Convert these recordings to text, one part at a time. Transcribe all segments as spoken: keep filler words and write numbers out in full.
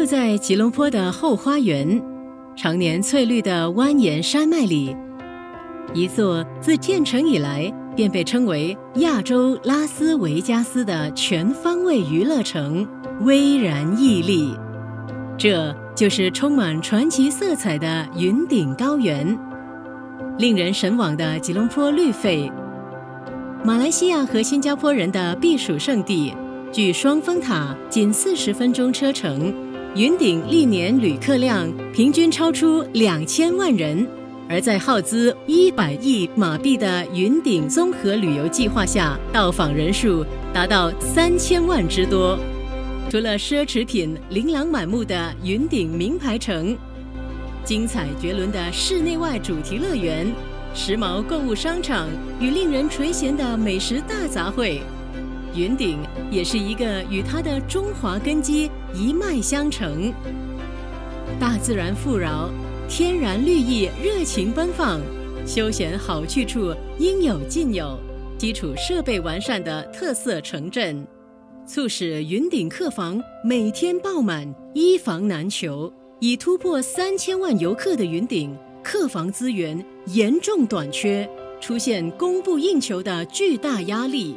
在吉隆坡的后花园，常年翠绿的蜿蜒山脉里，一座自建成以来便被称为亚洲拉斯维加斯的全方位娱乐城巍然屹立。这就是充满传奇色彩的云顶高原。令人神往的吉隆坡绿肺，马来西亚和新加坡人的避暑胜地，距双峰塔仅四十分钟车程。云顶历年旅客量平均超出两千万人，而在耗资一百亿马币的云顶综合旅游计划下，到访人数达到三千万之多。除了奢侈品琳琅满目的云顶名牌城，精彩绝伦的室内外主题乐园，时髦购物商场与令人垂涎的美食大杂烩，云顶也是一个与它的中华根基一脉相承。大自然富饶，天然绿意热情奔放，休闲好去处应有尽有，基础设备完善的特色城镇，促使云顶客房每天爆满，一房难求。已突破三千万游客的云顶，客房资源严重短缺，出现供不应求的巨大压力。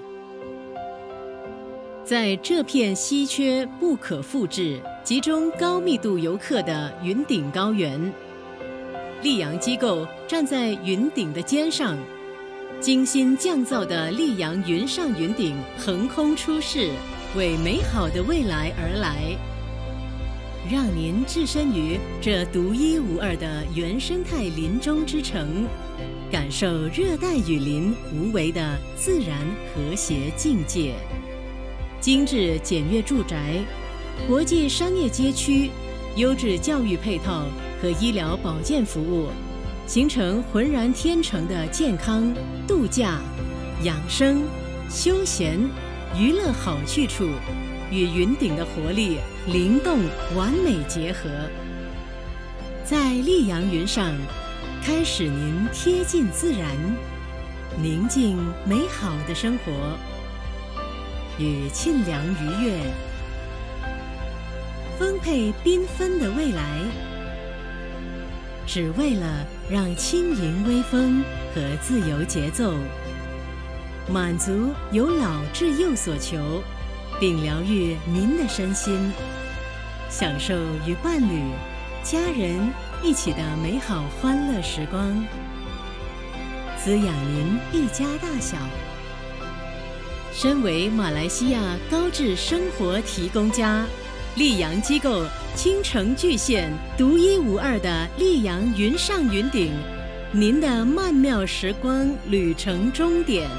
在这片稀缺不可复制、集中高密度游客的云顶高原，溧阳机构站在云顶的尖上，精心降造的溧阳云上云顶横空出世，为美好的未来而来。让您置身于这独一无二的原生态林中之城，感受热带雨林无为的自然和谐境界。精致简约住宅、国际商业街区、优质教育配套和医疗保健服务，形成浑然天成的健康、度假、养生、休闲、娱乐好去处，与云顶的活力灵动完美结合。在溧阳云上，开始您贴近自然、宁静美好的生活，与沁凉愉悦、丰沛缤纷的未来，只为了让轻盈微风和自由节奏满足由老至幼所求，并疗愈您的身心，享受与伴侣、家人一起的美好欢乐时光，滋养您一家大小。身为马来西亚高质生活提供家，溧阳机构倾城巨献独一无二的溧阳云上云顶，您的曼妙时光旅程终点。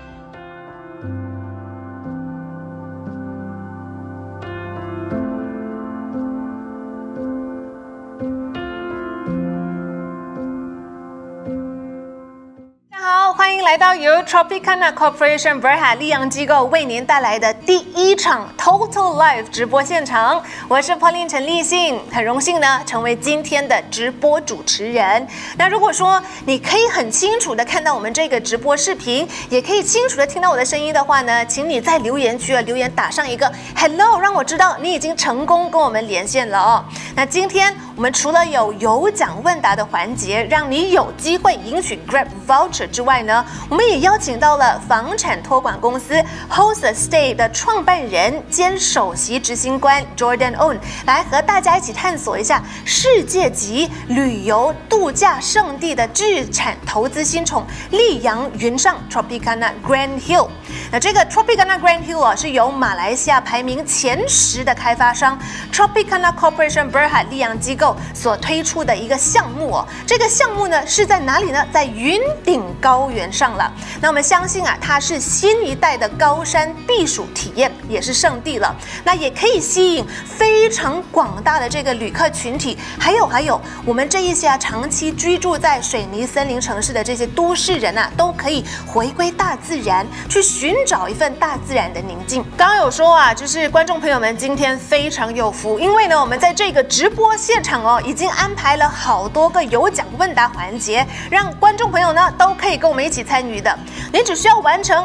来到由 Tropicana Corporation Berhad 溧阳机构为您带来的第一场 Total Live 直播现场，我是 Pauline 陈立信，很荣幸呢成为今天的直播主持人。那如果说你可以很清楚的看到我们这个直播视频，也可以清楚的听到我的声音的话呢，请你在留言区啊留言打上一个 Hello， 让我知道你已经成功跟我们连线了哦。那今天我们除了有有奖问答的环节，让你有机会赢取 Grab Voucher 之外呢，我们也邀请到了房产托管公司 Host Stay 的创办人兼首席执行官 Jordan On 来和大家一起探索一下世界级旅游度假胜地的置产投资新宠溧阳云上 Tropicana Grandhill。那这个 Tropicana Grandhill 啊，是由马来西亚排名前十的开发商 Tropicana Corporation Berhad 溧阳机构所推出的一个项目哦。这个项目呢是在哪里呢？在云顶高原上了。那我们相信啊，它是新一代的高山避暑体验，也是圣地了。那也可以吸引非常广大的这个旅客群体，还有还有我们这一些啊长期居住在水泥森林城市的这些都市人啊，都可以回归大自然，去寻找一份大自然的宁静。刚刚有说啊，就是观众朋友们今天非常有福，因为呢，我们在这个直播现场哦，已经安排了好多个有奖问答环节，让观众朋友呢都可以跟我们一起参与的。你只需要完成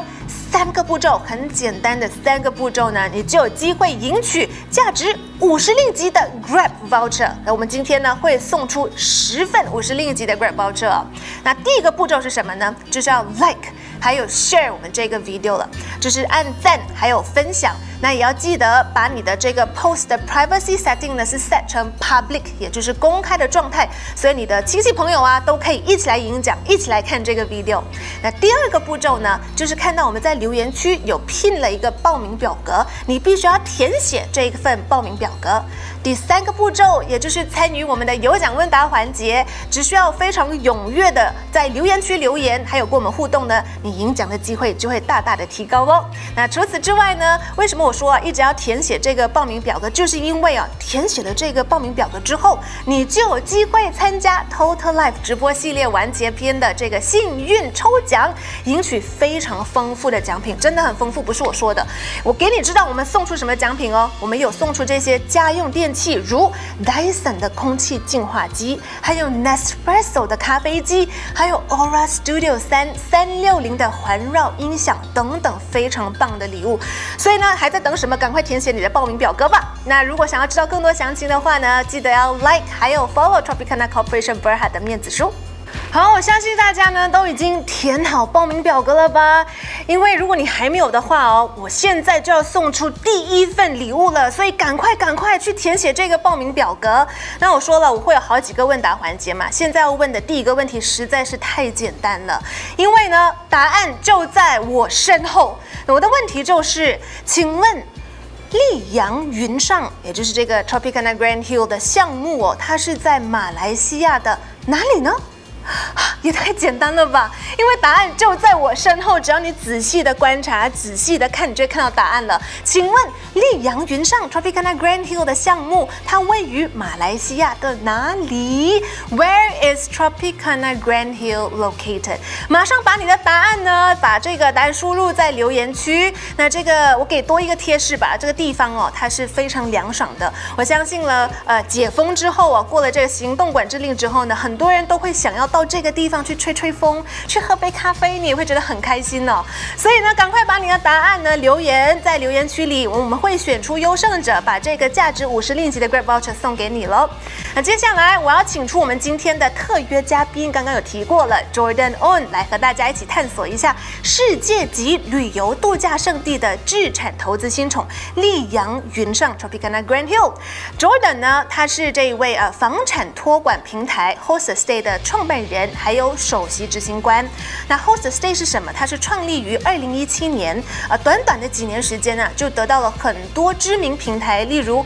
三个步骤，很简单的三个步骤呢，你就有机会赢取价值五十令吉的 Grab voucher。那我们今天呢会送出十份五十令吉的 Grab voucher。那第一个步骤是什么呢？就是要 like 还有 share 我们这个 video 了，就是按赞还有分享。那也要记得把你的这个 post 的 privacy setting 呢是 set 成 public， 也就是公开的状态，所以你的亲戚朋友啊都可以一起来领奖，一起来看这个 video。那第二个步骤呢，就是看到我们在留言区有拼了一个报名表格，你必须要填写这一份报名表格。第三个步骤，也就是参与我们的有奖问答环节，只需要非常踊跃的在留言区留言，还有跟我们互动呢，你赢奖的机会就会大大的提高哦。那除此之外呢，为什么我说啊一直要填写这个报名表格，就是因为啊填写了这个报名表格之后，你就有机会参加 Total Life 直播系列完结篇的这个幸运抽奖，赢取非常丰富的奖品，真的很丰富，不是我说的。我给你知道我们送出什么奖品哦，我们有送出这些家用电器，如 Dyson 的空气净化机，还有 Nespresso 的咖啡机，还有 Aura Studio 三三六零的环绕音响等等非常棒的礼物。所以呢，还在等什么？赶快填写你的报名表格吧。那如果想要知道更多详情的话呢，记得要 like 还有 follow Tropicana Corporation Berhad 的面子书。好，我相信大家呢都已经填好报名表格了吧？因为如果你还没有的话哦，我现在就要送出第一份礼物了，所以赶快赶快去填写这个报名表格。那我说了，我会有好几个问答环节嘛，现在要问的第一个问题实在是太简单了，因为呢答案就在我身后。我的问题就是，请问溧阳云上，也就是这个 Tropicana Grandhill 的项目哦，它是在马来西亚的哪里呢？也太简单了吧！因为答案就在我身后，只要你仔细的观察、仔细的看，你就会看到答案了。请问溧阳云上 Tropicana Grandhill 的项目，它位于马来西亚的哪里 ？Where is Tropicana Grandhill located？ 马上把你的答案呢，把这个答案输入在留言区。那这个我给多一个贴士吧，这个地方哦，它是非常凉爽的。我相信了，呃，解封之后啊，过了这个行动管制令之后呢，很多人都会想要到这个地方去吹吹风，去喝杯咖啡，你也会觉得很开心哦。所以呢，赶快把你的答案呢留言在留言区里，我们会选出优胜者，把这个价值五十令吉的 Grab voucher 送给你喽。那接下来我要请出我们今天的特约嘉宾，刚刚有提过了 Jordan On 来和大家一起探索一下世界级旅游度假胜地的置产投资新宠溧阳云上 Tropicana Grandhill。Jordan 呢，他是这一位呃房产托管平台 Hoststay 的创办人，还有首席执行官。那 Hoststay 是什么？它是创立于二零一七年，呃，短短的几年时间呢，就得到了很多知名平台，例如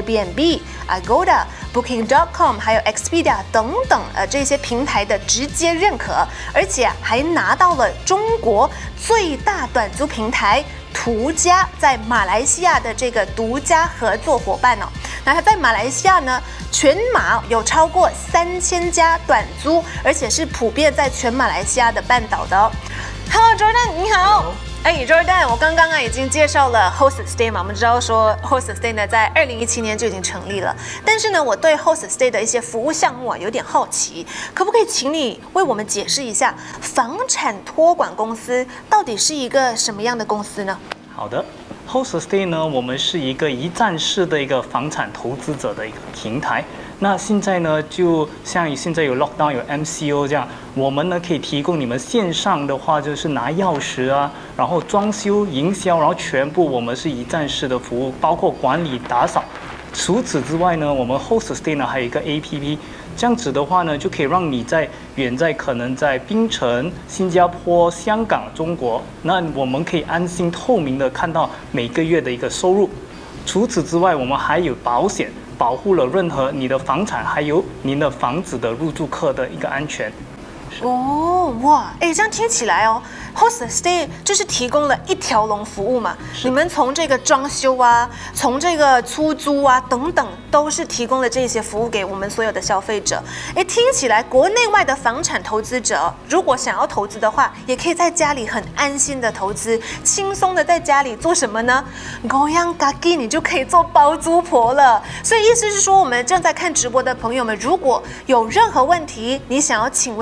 Airbnb、Agoda、Booking dot com 还有 Expedia 等等，呃，这些平台的直接认可，而且还拿到了中国最大短租平台途家在马来西亚的这个独家合作伙伴哦。那它在马来西亚呢，全马有超过三千家短租，而且是普遍在全马来西亚的半岛的哦。Hello Jordan， 你好。哎 ，Jordan， 我刚刚啊已经介绍了 Hoststay 嘛，我们知道说 Hoststay 呢在二零一七年就已经成立了，但是呢，我对 Hoststay 的一些服务项目啊有点好奇，可不可以请你为我们解释一下，房产托管公司到底是一个什么样的公司呢？ 好的 ，Hoststay 呢，我们是一个一站式的一个房产投资者的一个平台。那现在呢，就像现在有 lockdown 有 M C O 这样，我们呢可以提供你们线上的话，就是拿钥匙啊，然后装修、营销，然后全部我们是一站式的服务，包括管理、打扫。除此之外呢，我们 Hoststay 呢还有一个 A P P， 这样子的话呢，就可以让你在远在可能在槟城、新加坡、香港、中国，那我们可以安心透明的看到每个月的一个收入。除此之外，我们还有保险。保护了任何你的房产，还有您的房子的入住客的一个安全。 哦，哇，哎，这样听起来哦 ，Hoststay 就是提供了一条龙服务嘛。你们从这个装修啊，从这个出租啊等等，都是提供了这些服务给我们所有的消费者。哎，听起来国内外的房产投资者，如果想要投资的话，也可以在家里很安心的投资，轻松的在家里做什么呢？狗样嘎叽，你就可以做包租婆了。所以意思是说，我们正在看直播的朋友们，如果有任何问题，你想要请问 Jordan。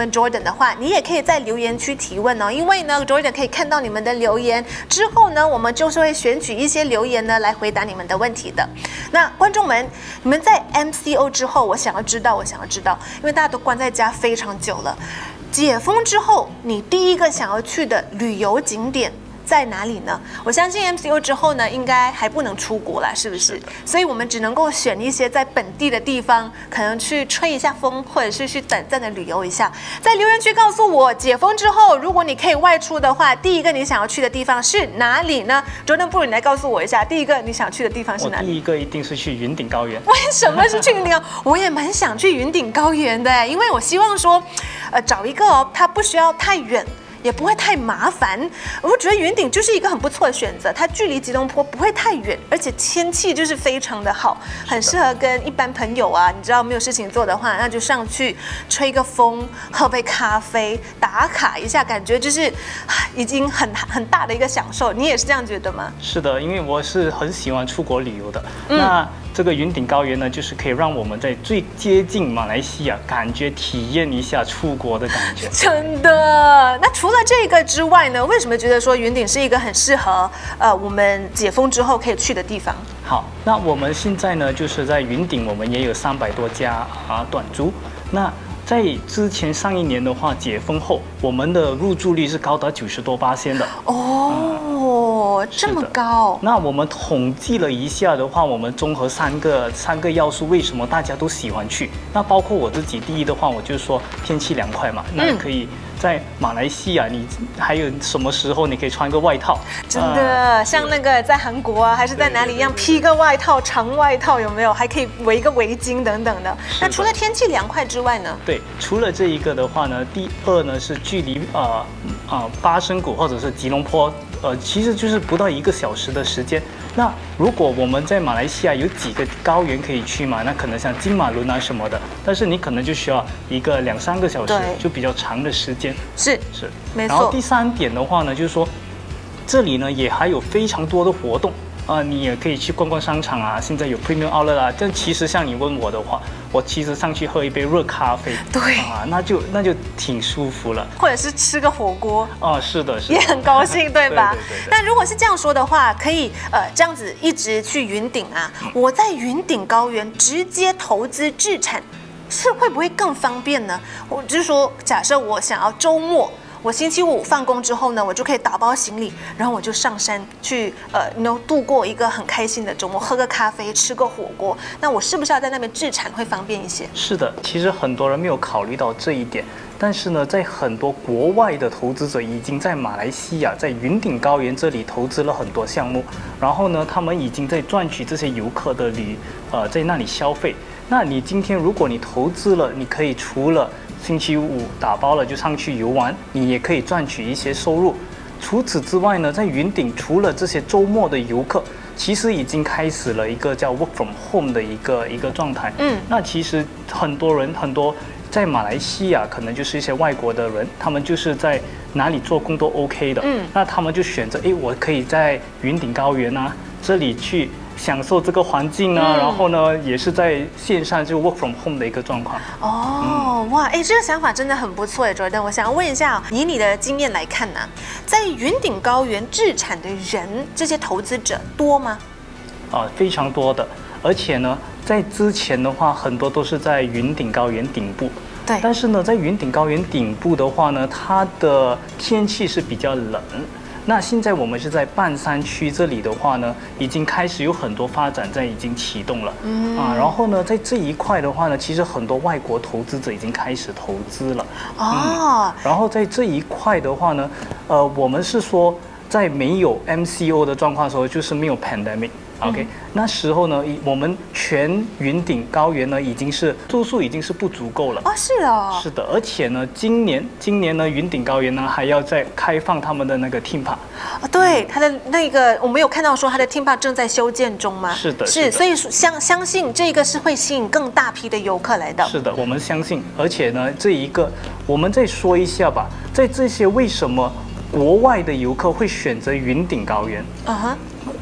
的话，你也可以在留言区提问哦。因为呢 ，Jordan 可以看到你们的留言之后呢，我们就是会选取一些留言呢来回答你们的问题的。那观众们，你们在 M C O 之后，我想要知道，我想要知道，因为大家都关在家非常久了，解封之后，你第一个想要去的旅游景点在哪里呢？我相信 M C O 之后呢，应该还不能出国啦，是不是？所以我们只能够选一些在本地的地方，可能去吹一下风，或者是去短暂的旅游一下。在留言区告诉我，解封之后，如果你可以外出的话，第一个你想要去的地方是哪里呢 ？Jordan， 不如你来告诉我一下，第一个你想去的地方是哪里？ 我第一个一定是去云顶高原。 为什么是去云顶高原？我也蛮想去云顶高原的，因为我希望说，呃，找一个哦，它不需要太远。也不会太麻烦，我觉得云顶就是一个很不错的选择，它距离吉隆坡不会太远，而且天气就是非常的好，很适合跟一般朋友啊，你知道没有事情做的话，那就上去吹个风，喝杯咖啡，打卡一下，感觉就是已经很很大的一个享受。你也是这样觉得吗？ 是的，因为我是很喜欢出国旅游的。嗯、那这个云顶高原呢，就是可以让我们在最接近马来西亚，感觉体验一下出国的感觉。 真的。那除了这个之外呢，为什么觉得说云顶是一个很适合呃我们解封之后可以去的地方？ 好，那我们现在呢，就是在云顶，我们也有三百多家啊短租。那在之前上一年的话，解封后，我们的入住率是高达九十多巴仙的。 哦。嗯这么高？ 那我们统计了一下的话，我们综合三个三个要素，为什么大家都喜欢去？那包括我自己，第一的话，我就说天气凉快嘛，那可以在马来西亚，你还有什么时候你可以穿个外套？ 真的，呃、像那个在韩国啊，还是在哪里一样，披个外套、长外套有没有？还可以围个围巾等等的。那除了天气凉快之外呢？ 对，除了这一个的话呢，第二呢是距离呃呃巴生谷或者是吉隆坡。呃，其实就是不到一个小时的时间。那如果我们在马来西亚有几个高原可以去嘛，那可能像金马伦啊什么的，但是你可能就需要一个两三个小时，就比较长的时间。 是是， 没错。 然后第三点的话呢，就是说这里呢也还有非常多的活动。啊、呃，你也可以去逛逛商场啊，现在有 Premium Outlet 啊。但其实像你问我的话，我其实上去喝一杯热咖啡， 对啊，那就那就挺舒服了。 或者是吃个火锅， 哦，是的，是的， 也很高兴，对吧？ 对对对对。 那如果是这样说的话，可以呃这样子一直去云顶啊，嗯、我在云顶高原直接投资置产，是会不会更方便呢？我就是说，假设我想要周末。我星期五放工之后呢，我就可以打包行李，然后我就上山去，呃，能度过一个很开心的周末，喝个咖啡，吃个火锅。那我是不是要在那边置产会方便一些？ 是的，其实很多人没有考虑到这一点，但是呢，在很多国外的投资者已经在马来西亚，在云顶高原这里投资了很多项目，然后呢，他们已经在赚取这些游客的旅，呃，在那里消费。那你今天如果你投资了，你可以除了星期五打包了就上去游玩，你也可以赚取一些收入。除此之外呢，在云顶除了这些周末的游客，其实已经开始了一个叫 work from home 的一个一个状态。嗯，那其实很多人很多在马来西亚可能就是一些外国的人，他们就是在哪里做工都 OK 的。嗯，那他们就选择，哎，我可以在云顶高原啊这里去享受这个环境啊，嗯、然后呢，也是在线上就 work from home 的一个状况。 哦，嗯、哇，哎，这个想法真的很不错哎 ，Jordan。我想要问一下，以你的经验来看呢、啊，在云顶高原置产的人，这些投资者多吗？ 啊，非常多的，而且呢，在之前的话，很多都是在云顶高原顶部。 对。 但是呢，在云顶高原顶部的话呢，它的天气是比较冷。那现在我们是在半山区这里的话呢，已经开始有很多发展在已经启动了，嗯啊，然后呢，在这一块的话呢，其实很多外国投资者已经开始投资了，哦、嗯，然后在这一块的话呢，呃，我们是说在没有 M C O 的状况的时候，就是没有 pandemic。OK，、嗯、那时候呢，我们全云顶高原呢已经是住宿已经是不足够了。 哦，是哦。 是的，而且呢，今年今年呢，云顶高原呢还要再开放他们的那个 theme park。 哦，对，它的那个我们有看到说它的 theme park 正在修建中吗？ 是的， 是，所以相相信这个是会吸引更大批的游客来的。 是的，我们相信，而且呢，这一个我们再说一下吧，在这些为什么国外的游客会选择云顶高原？嗯哼。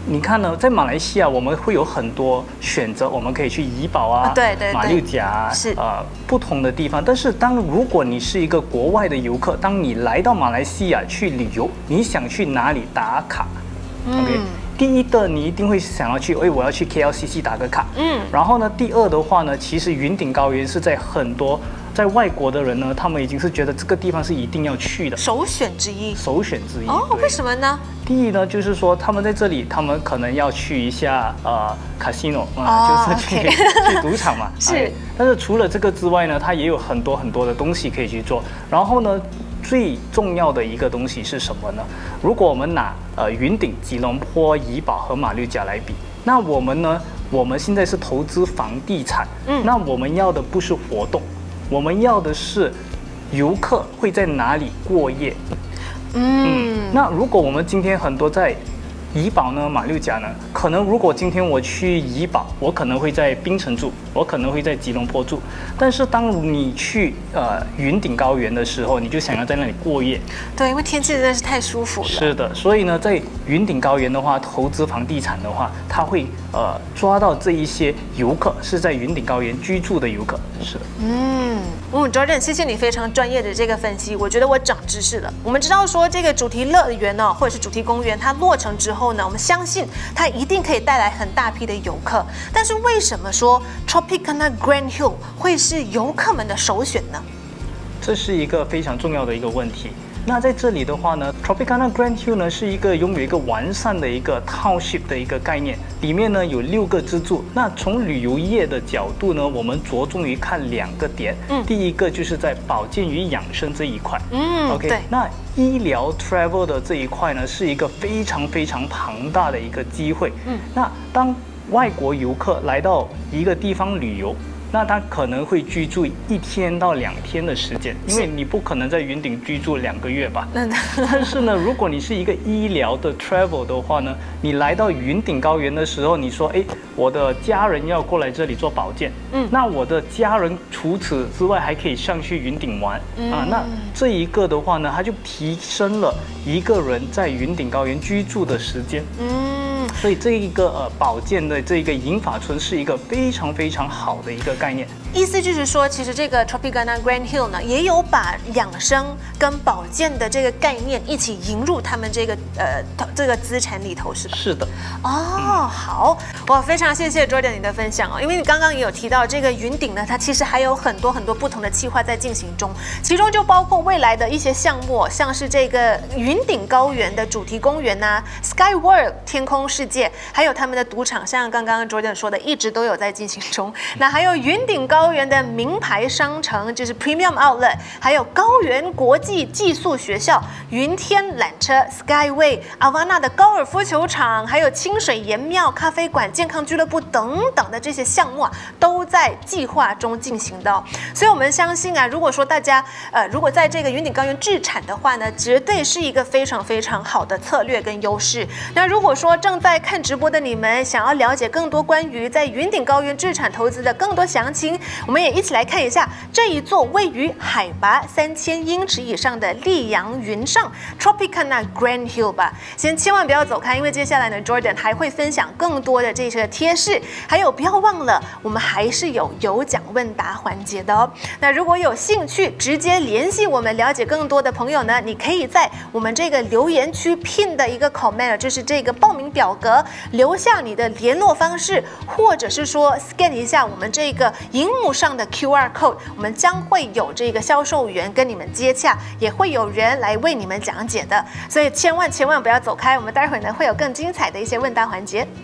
你看呢，在马来西亚我们会有很多选择，我们可以去怡保啊， 对对对马六甲啊， 是呃不同的地方。但是当如果你是一个国外的游客，当你来到马来西亚去旅游，你想去哪里打卡？ 嗯 OK， 第一的你一定会想要去，哎，我要去 K L C C 打个卡。 嗯， 然后呢，第二的话呢，其实云顶高原是在很多在外国的人呢，他们已经是觉得这个地方是一定要去的， 首选之一。 首选之一。 哦， 对为什么呢？ 第一呢，就是说他们在这里，他们可能要去一下呃 casino 啊、 哦就是去 OK 去赌场嘛。 是哎但是除了这个之外呢，它也有很多很多的东西可以去做。然后呢，最重要的一个东西是什么呢？如果我们拿呃云顶、吉隆坡、怡保和马六甲来比，那我们呢，我们现在是投资房地产， 嗯那我们要的不是活动，我们要的是游客会在哪里过夜。 嗯， 那如果我们今天很多在怡保呢、马六甲呢，可能如果今天我去怡保，我可能会在槟城住，我可能会在吉隆坡住。但是当你去呃云顶高原的时候，你就想要在那里过夜。 对，因为天气真的是太舒服了。 是的，所以呢，在云顶高原的话，投资房地产的话，它会呃抓到这一些游客是在云顶高原居住的游客。是的。 嗯，嗯 ，Jordan， 谢谢你非常专业的这个分析，我觉得我长知识了。我们知道说这个主题乐园呢、哦，或者是主题公园，它落成之后呢，我们相信它一定可以带来很大批的游客。但是为什么说 Tropicana Grandhill 会是游客们的首选呢？ 这是一个非常重要的一个问题。那在这里的话呢 ，Tropicana Grandhill 呢是一个拥有一个完善的一个 township 的一个概念，里面呢有六个支柱。那从旅游业的角度呢，我们着重于看两个点。嗯，第一个就是在保健与养生这一块。 嗯 ，OK， 对。 那医疗 travel 的这一块呢，是一个非常非常庞大的一个机会。嗯，那当外国游客来到一个地方旅游，那他可能会居住一天到两天的时间，因为你不可能在云顶居住两个月吧。但是呢，如果你是一个医疗的 travel 的话呢，你来到云顶高原的时候，你说，哎，我的家人要过来这里做保健，嗯，那我的家人除此之外还可以上去云顶玩、嗯、啊，那这一个的话呢，它就提升了一个人在云顶高原居住的时间，嗯。所以这一个呃保健的这个银发村是一个非常非常好的一个概念。 意思就是说，其实这个 Tropicana Grandhill 呢，也有把养生跟保健的这个概念一起引入他们这个呃这个资产里头，是吧？ 是的。 哦，好，我非常谢谢 Jordan 你的分享哦，因为你刚刚也有提到这个云顶呢，它其实还有很多很多不同的计划在进行中，其中就包括未来的一些项目，像是这个云顶高原的主题公园呐、啊、，Sky World 天空世界，还有他们的赌场，像刚刚 Jordan 说的，一直都有在进行中。那还有云顶高原的名牌商城，就是 Premium Outlet， 还有高原国际寄宿学校、云天缆车 Skyway、阿瓦纳的高尔夫球场，还有清水岩庙咖啡馆、健康俱乐部等等的这些项目啊，都在计划中进行的、哦。所以我们相信啊，如果说大家呃，如果在这个云顶高原置产的话呢，绝对是一个非常非常好的策略跟优势。那如果说正在看直播的你们想要了解更多关于在云顶高原置产投资的更多详情，我们也一起来看一下这一座位于海拔三千英尺以上的溧阳云上 Tropicana Grandhill 吧。先千万不要走开，因为接下来呢 Jordan 还会分享更多的这些贴士，还有不要忘了我们还是有有奖问答环节的哦。那如果有兴趣直接联系我们了解更多的朋友呢，你可以在我们这个留言区 pin 的一个 comment， 就是这个报名表格，留下你的联络方式，或者是说 scan 一下我们这个荧幕上的 Q R code， 我们将会有这个销售员跟你们接洽，也会有人来为你们讲解的，所以千万千万不要走开，我们待会呢会有更精彩的一些问答环节。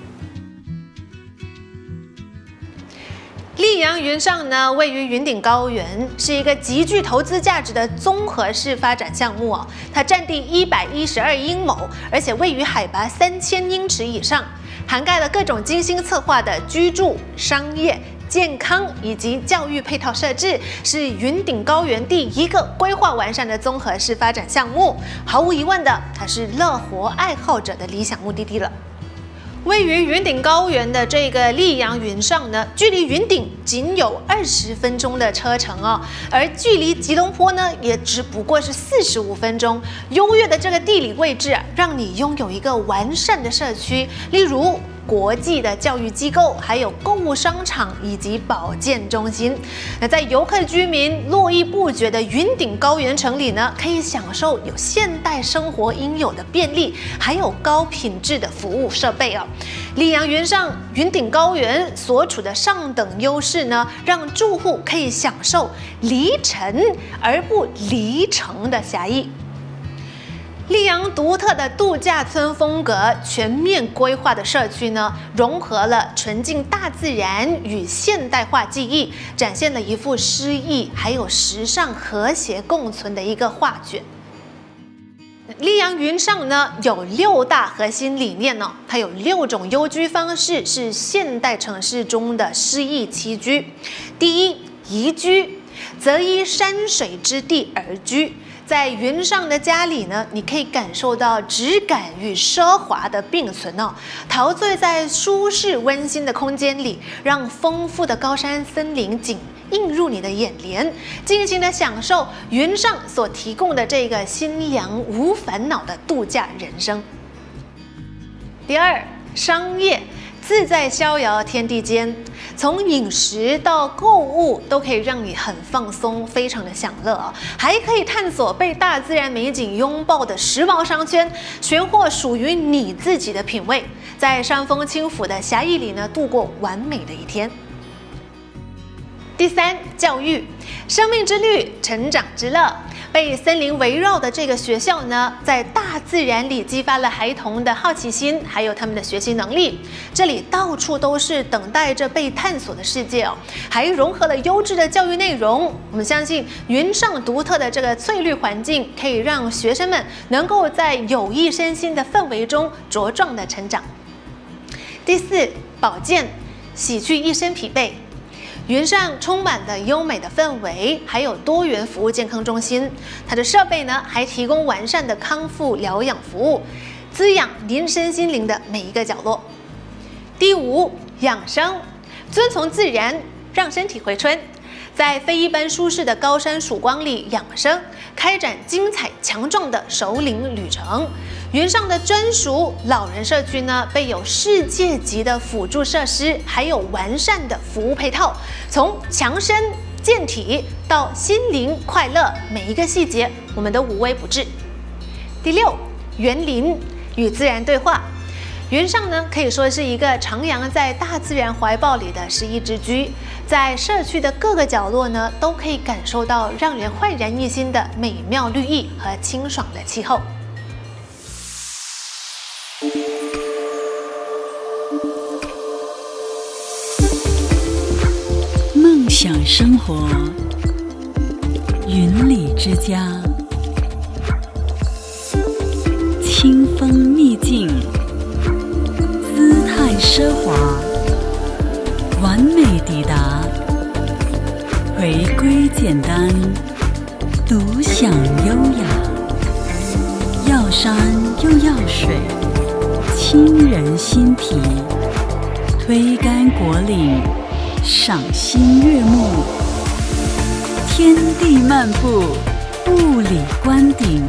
溧阳云上呢，位于云顶高原，是一个极具投资价值的综合式发展项目哦。它占地一百一十二英亩，而且位于海拔三千英尺以上，涵盖了各种精心策划的居住、商业、健康以及教育配套设置，是云顶高原第一个规划完善的综合式发展项目。毫无疑问的，它是乐活爱好者的理想目的地了。 位于云顶高原的这个溧阳云上呢，距离云顶仅有二十分钟的车程哦，而距离吉隆坡呢，也只不过是四十五分钟。优越的这个地理位置啊，让你拥有一个完善的社区，例如国际的教育机构，还有购物商场以及保健中心。那在游客居民络绎不绝的云顶高原城里呢，可以享受有现代生活应有的便利，还有高品质的服务设备哦。溧阳云上云顶高原所处的上等优势呢，让住户可以享受离城而不离城的狭义。溧阳独特的度假村风格，全面规划的社区呢，融合了纯净大自然与现代化技艺，展现了一幅诗意还有时尚和谐共存的一个画卷。溧阳云上呢有六大核心理念呢，它有六种幽居方式，是现代城市中的诗意栖居。第一，宜居，则依山水之地而居。在云上的家里呢，你可以感受到质感与奢华的并存哦，陶醉在舒适温馨的空间里，让丰富的高山森林景映入你的眼帘，尽情的享受云上所提供的这个心凉无烦恼的度假人生。第二，商业，自在逍遥天地间，从饮食到购物都可以让你很放松，非常的享乐哦，还可以探索被大自然美景拥抱的时髦商圈，寻获属于你自己的品味，在山风轻抚的侠义里呢，度过完美的一天。第三，教育，生命之绿，成长之乐。被森林围绕的这个学校呢，在大自然里激发了孩童的好奇心，还有他们的学习能力。这里到处都是等待着被探索的世界哦，还融合了优质的教育内容。我们相信云上独特的这个翠绿环境，可以让学生们能够在有益身心的氛围中茁壮的成长。第四，保健，洗去一身疲惫。云上充满了优美的氛围，还有多元服务健康中心。它的设备呢，还提供完善的康复疗养服务，滋养您身心灵的每一个角落。第五，养生，遵从自然，让身体回春。在非一般舒适的高山曙光里养生，开展精彩强壮的首领旅程。云上的专属老人社区呢，备有世界级的辅助设施，还有完善的服务配套，从强身健体到心灵快乐，每一个细节我们都无微不至。第六，园林，与自然对话。云上呢，可以说是一个徜徉在大自然怀抱里的诗意之居，在社区的各个角落呢，都可以感受到让人焕然一新的美妙绿意和清爽的气候。 梦想生活，云里之家，清风秘境，姿态奢华，完美抵达，回归简单，独享优雅，要山又要水，沁人心脾，推竿果岭，赏心悦目，天地漫步，雾里观顶，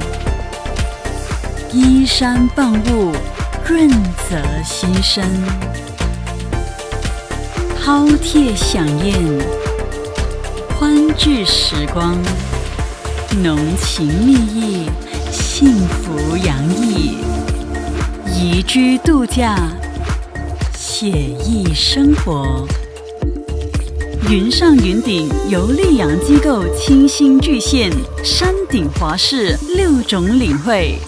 依山傍雾，润泽心生，饕餮飨宴，欢聚时光，浓情蜜意，幸福洋溢，宜居度假，写意生活。云上云顶由溧阳机构倾心巨献，山顶华视六种领会。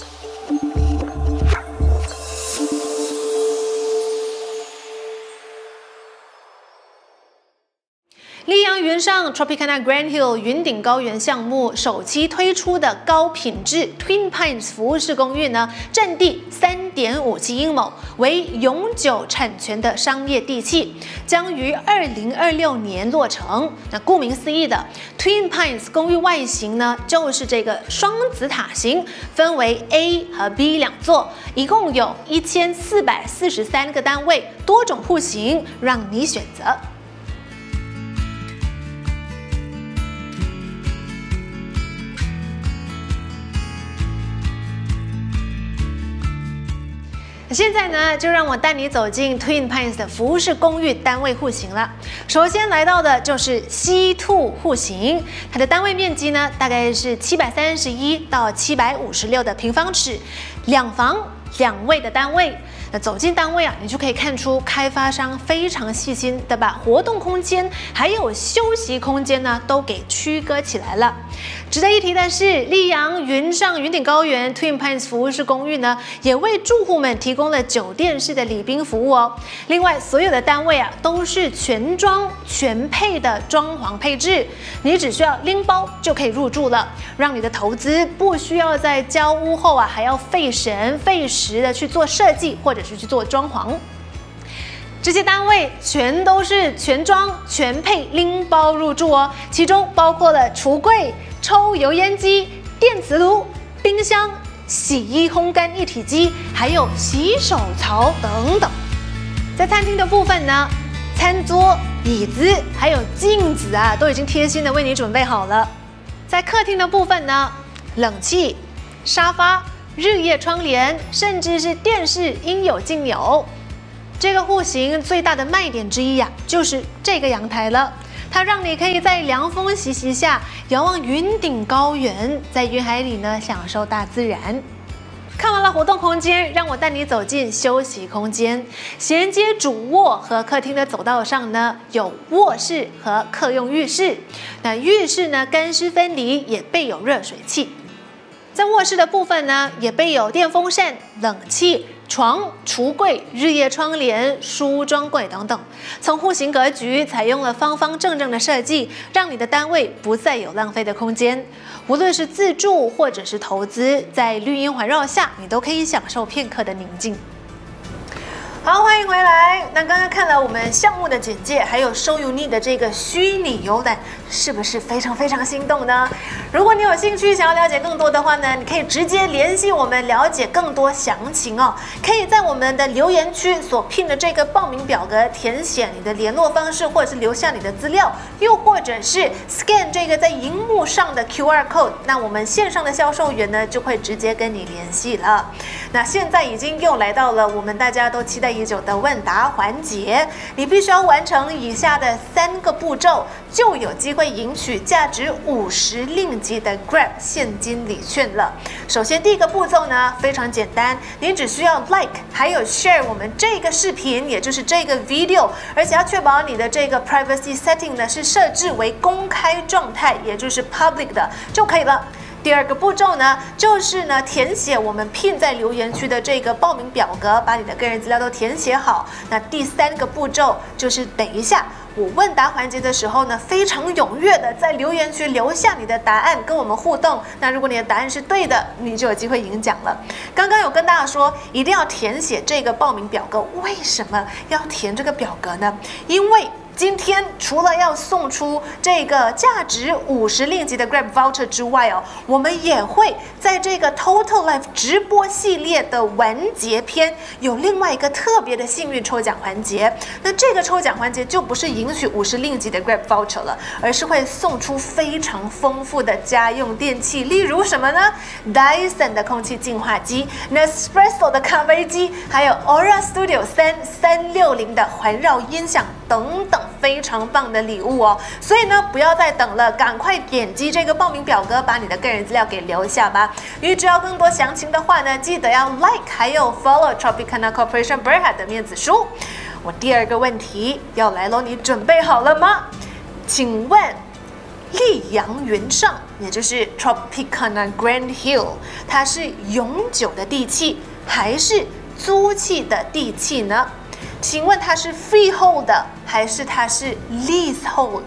溧阳原上 Tropicana Grandhill 云顶高原项目首期推出的高品质 Twin Pines 服务式公寓呢，占地三点五七英亩，为永久产权的商业地契，将于二零二六年落成。那顾名思义的 Twin Pines 公寓外形呢，就是这个双子塔型，分为 A 和 B 两座，一共有一千四百四十三个单位，多种户型让你选择。现在呢，就让我带你走进 Twin Pines 的服务式公寓单位户型了。首先来到的就是西兔户型，它的单位面积呢，大概是七百三十一到七百五十六的平方尺，两房两卫的单位。那走进单位啊，你就可以看出开发商非常细心的把活动空间还有休息空间呢都给区隔起来了。值得一提的是，溧阳云上云顶高原 Twin Pines 服务式公寓呢，也为住户们提供了酒店式的礼宾服务哦。另外，所有的单位啊都是全装全配的装潢配置，你只需要拎包就可以入住了，让你的投资不需要在交屋后啊还要费神费时的去做设计或者是去做装潢。这些单位全都是全装全配拎包入住哦，其中包括了橱柜、抽油烟机、电磁炉、冰箱、洗衣烘干一体机，还有洗手槽等等。在餐厅的部分呢，餐桌、椅子还有镜子啊，都已经贴心的为你准备好了。在客厅的部分呢，冷气、沙发、日夜窗帘，甚至是电视应有尽有。这个户型最大的卖点之一呀、啊，就是这个阳台了。它让你可以在凉风习习下遥望云顶高原，在云海里呢享受大自然。看完了活动空间，让我带你走进休息空间。衔接主卧和客厅的走道上呢，有卧室和客用浴室。那浴室呢干湿分离，也备有热水器。在卧室的部分呢，也备有电风扇、冷气、床、橱柜、日夜窗帘、梳妆柜等等。从户型格局采用了方方正正的设计，让你的单位不再有浪费的空间。无论是自住或者是投资，在绿荫环绕下，你都可以享受片刻的宁静。好，欢迎回来。那刚刚看了我们项目的简介，还有收 unit 的这个虚拟游览，是不是非常非常心动呢？如果你有兴趣想要了解更多的话呢，你可以直接联系我们了解更多详情哦。可以在我们的留言区所拼的这个报名表格填写你的联络方式，或者是留下你的资料，又或者是 scan 这个在荧幕上的 Q R code， 那我们线上的销售员呢就会直接跟你联系了。那现在已经又来到了我们大家都期待已久的问答环节，你必须要完成以下的三个步骤，就有机会赢取价值五十令吉的 Grab 现金礼券了。首先，第一个步骤呢非常简单，你只需要 like 还有 share 我们这个视频，也就是这个 video， 而且要确保你的这个 privacy setting 呢是设置为公开状态，也就是 public 的就可以了。第二个步骤呢，就是呢填写我们拼在留言区的这个报名表格，把你的个人资料都填写好。那第三个步骤就是等一下我问答环节的时候呢，非常踊跃的在留言区留下你的答案，跟我们互动。那如果你的答案是对的，你就有机会赢奖了。刚刚有跟大家说，一定要填写这个报名表格。为什么要填这个表格呢？因为今天除了要送出这个价值五十令吉的 Grab voucher 之外哦，我们也会在这个 Total Life 直播系列的完结篇有另外一个特别的幸运抽奖环节。那这个抽奖环节就不是赢取五十令吉的 Grab voucher 了，而是会送出非常丰富的家用电器，例如什么呢 ？Dyson 的空气净化机、Nespresso 的咖啡机，还有 Aura Studio 三三六零的环绕音响等等。非常棒的礼物哦，所以呢，不要再等了，赶快点击这个报名表格，把你的个人资料给留下吧。预知要更多详情的话呢，记得要 like 还有 follow Tropicana Corporation Berhad 的面子书。我第二个问题要来喽，你准备好了吗？请问，溧阳云上，也就是 Tropicana Grandhill， 它是永久的地契还是租契的地契呢？请问它是 freehold 的还是它是 leasehold 的？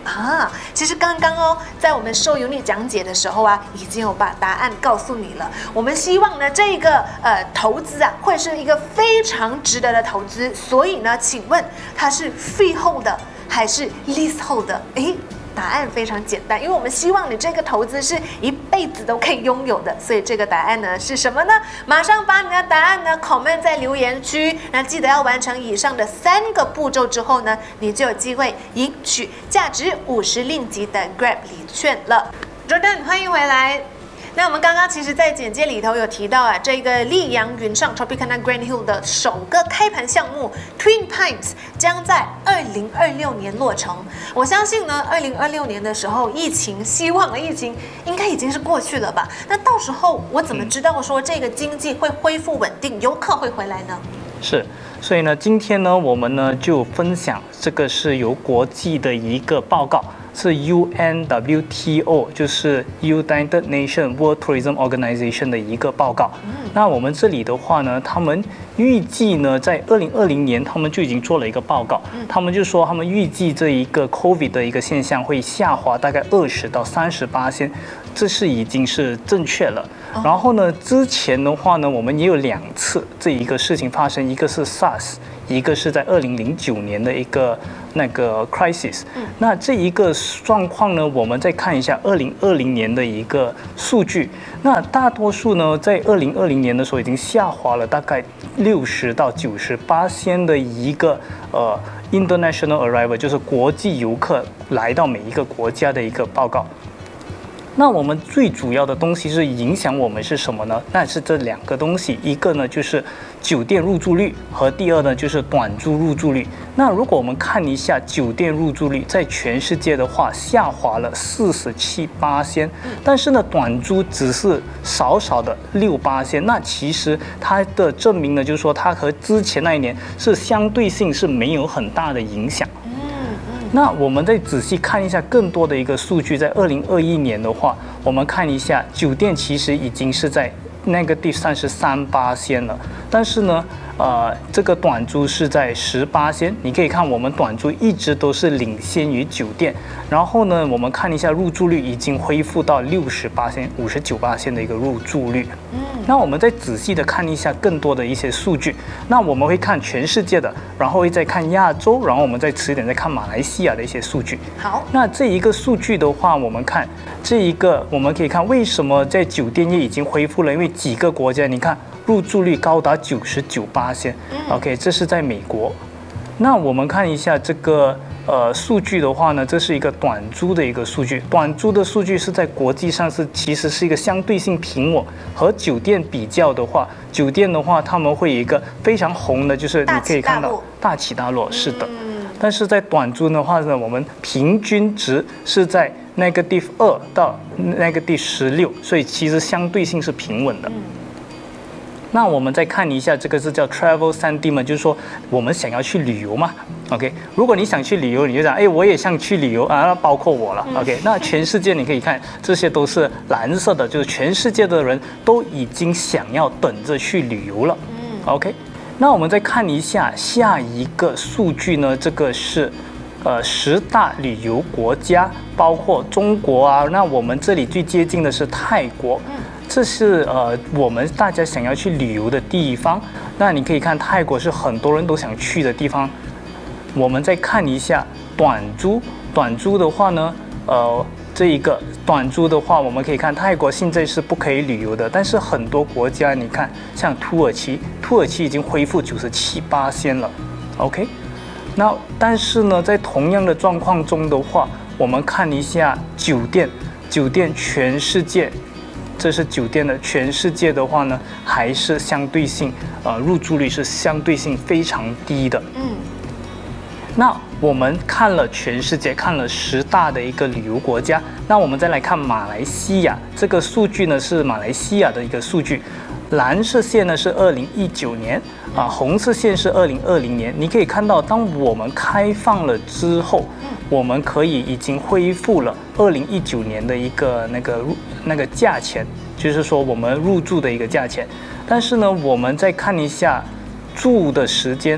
啊，其实刚刚哦，在我们受unit讲解的时候啊，已经有把答案告诉你了。我们希望呢，这个呃投资啊，会是一个非常值得的投资。所以呢，请问它是 freehold 的还是 leasehold 的？诶，答案非常简单，因为我们希望你这个投资是一辈子都可以拥有的，所以这个答案呢是什么呢？马上把你的答案呢 comment 在留言区，那记得要完成以上的三个步骤之后呢，你就有机会赢取价值五十令吉的 Grab 礼券了。Jordan， 欢迎回来。那我们刚刚其实，在简介里头有提到啊，这个溧阳云上 Tropicana Grandhill 的首个开盘项目 Twin Pines 将在二零二六年落成。我相信呢，二零二六年的时候，疫情，希望的疫情应该已经是过去了吧？那到时候我怎么知道说这个经济会恢复稳定，游客会回来呢？ 是，所以呢，今天呢，我们呢就分享这个是由国际的一个报告。是 U N W T O， 就是 United Nations World Tourism Organization 的一个报告。嗯、那我们这里的话呢，他们预计呢，在二零二零年，他们就已经做了一个报告。嗯、他们就说，他们预计这一个 COVID 的一个现象会下滑大概二十到三十八%，这是已经是正确了。哦、然后呢，之前的话呢，我们也有两次这一个事情发生，一个是 SARS。一个是在二零零九年的一个那个 crisis，嗯、那这一个状况呢，我们再看一下二零二零年的一个数据。那大多数呢，在二零二零年的时候已经下滑了大概六十到九十八%的一个呃 international arrival， 就是国际游客来到每一个国家的一个报告。那我们最主要的东西是影响我们是什么呢？那是这两个东西，一个呢就是酒店入住率，和第二呢就是短租入住率。那如果我们看一下酒店入住率，在全世界的话下滑了四十七八%，但是呢短租只是少少的六八%。那其实它的证明呢，就是说它和之前那一年是相对性是没有很大的影响。那我们再仔细看一下更多的一个数据，在二零二一年的话，我们看一下酒店其实已经是在那个第三十三八%了，但是呢，呃，这个短租是在十八%。你可以看我们短租一直都是领先于酒店。然后呢，我们看一下入住率已经恢复到六十八%、五十九%的一个入住率。嗯，那我们再仔细的看一下更多的一些数据。那我们会看全世界的，然后会再看亚洲，然后我们再迟一点再看马来西亚的一些数据。 好， 那这一个数据的话，我们看这一个，我们可以看为什么在酒店业已经恢复了，因为几个国家，你看入住率高达九十九%。OK， 这是在美国。那我们看一下这个呃数据的话呢，这是一个短租的一个数据。短租的数据是在国际上是其实是一个相对性平稳，和酒店比较的话，酒店的话他们会有一个非常红的，就是你可以看到大起大落，是的。但是在短租的话呢，我们平均值是在negative 二到negative 十六，所以其实相对性是平稳的。那我们再看一下，这个是叫 travel sentiment， 就是说我们想要去旅游嘛。OK， 如果你想去旅游，你就讲，哎，我也想去旅游啊，那包括我了。OK， 那全世界你可以看，这些都是蓝色的，就是全世界的人都已经想要等着去旅游了。OK， 那我们再看一下下一个数据呢，这个是呃十大旅游国家，包括中国啊，那我们这里最接近的是泰国。这是呃我们大家想要去旅游的地方。那你可以看泰国是很多人都想去的地方。我们再看一下短租，短租的话呢，呃这一个短租的话，我们可以看泰国现在是不可以旅游的，但是很多国家你看，像土耳其，土耳其已经恢复九十七八%了。OK， 那但是呢，在同样的状况中的话，我们看一下酒店，酒店全世界。这是酒店的全世界的话呢，还是相对性，呃，入住率是相对性非常低的。嗯。那我们看了全世界，看了十大的一个旅游国家，那我们再来看马来西亚，这个数据呢是马来西亚的一个数据，蓝色线呢是二零一九年，啊，红色线是二零二零年。你可以看到，当我们开放了之后，我们可以已经恢复了二零一九年的一个那个那个价钱，就是说我们入住的一个价钱。但是呢，我们再看一下住的时间，